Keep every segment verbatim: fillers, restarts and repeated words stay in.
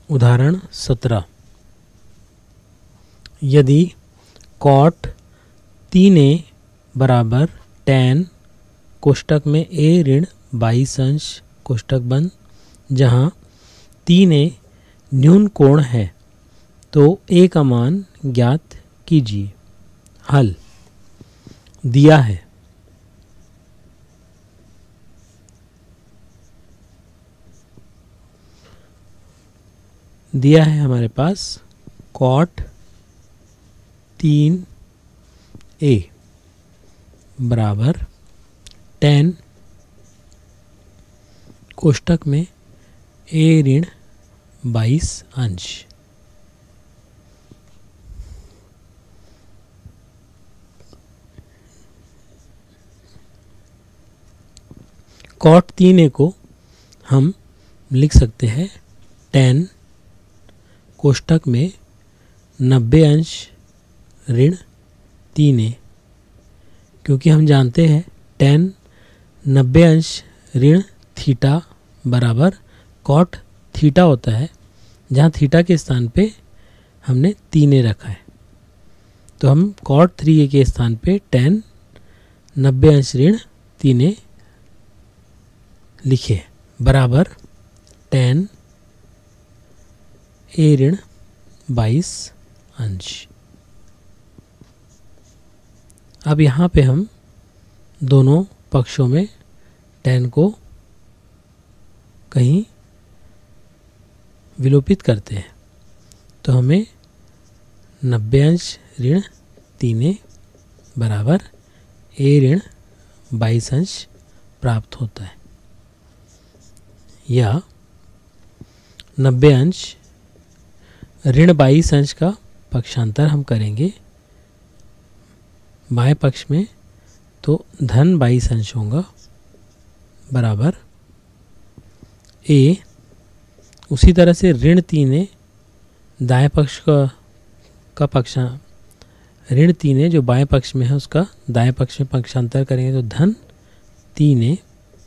उदाहरण सत्रह, यदि कॉट तीन ए बराबर टेन कोष्टक में ए ऋण बाईस अंश कोष्टक बंद, जहाँ तीन ए न्यून कोण है तो ए का मान ज्ञात कीजिए। हल दिया है दिया है हमारे पास कॉट तीन ए बराबर टेन कोष्टक में ए ऋण बाईस अंश। कॉट तीन ए को हम लिख सकते हैं टेन कोष्टक में नब्बे अंश ऋण तीन ए, क्योंकि हम जानते हैं टेन नब्बे अंश ऋण थीटा बराबर कॉट थीटा होता है, जहाँ थीटा के स्थान पे हमने तीन ए रखा है। तो हम कॉट थ्री ए के स्थान पे टेन नब्बे अंश ऋण तीन ए लिखे बराबर टेन ए ऋण बाईस अंश। अब यहाँ पे हम दोनों पक्षों में टेन को कहीं विलोपित करते हैं, तो हमें नब्बे अंश ऋण तीन ए बराबर ए ऋण बाईस अंश प्राप्त होता है, या नब्बे अंश ऋण बाईस अंश का पक्षांतर हम करेंगे बाएं पक्ष में, तो धन बाईस अंश होगा बराबर ए, उसी तरह से ऋण तीन ए दाएं पक्ष का का पक्षा ऋण तीन ए जो बाएं पक्ष में है उसका दाएं पक्ष में पक्षांतर करेंगे तो धन तीन ए,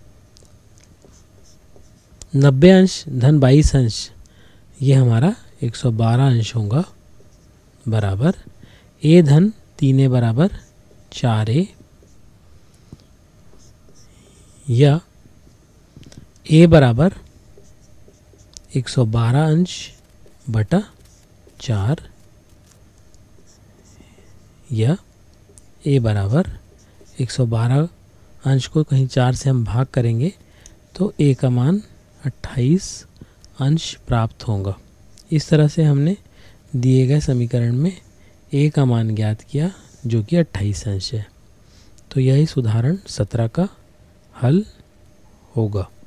नब्बे अंश धन बाईस अंश ये हमारा एक सौ बारह अंश होगा बराबर ए धन तीन ए बराबर चार ए, या ए बराबर एक सौ बारह अंश बटा चार, या ए बराबर एक सौ बारह अंश को कहीं चार से हम भाग करेंगे तो ए का मान अट्ठाईस अंश प्राप्त होगा। इस तरह से हमने दिए गए समीकरण में ए का मान ज्ञात किया जो कि अट्ठाईस अंश है। तो यह इस उदाहरण सत्रह का हल होगा।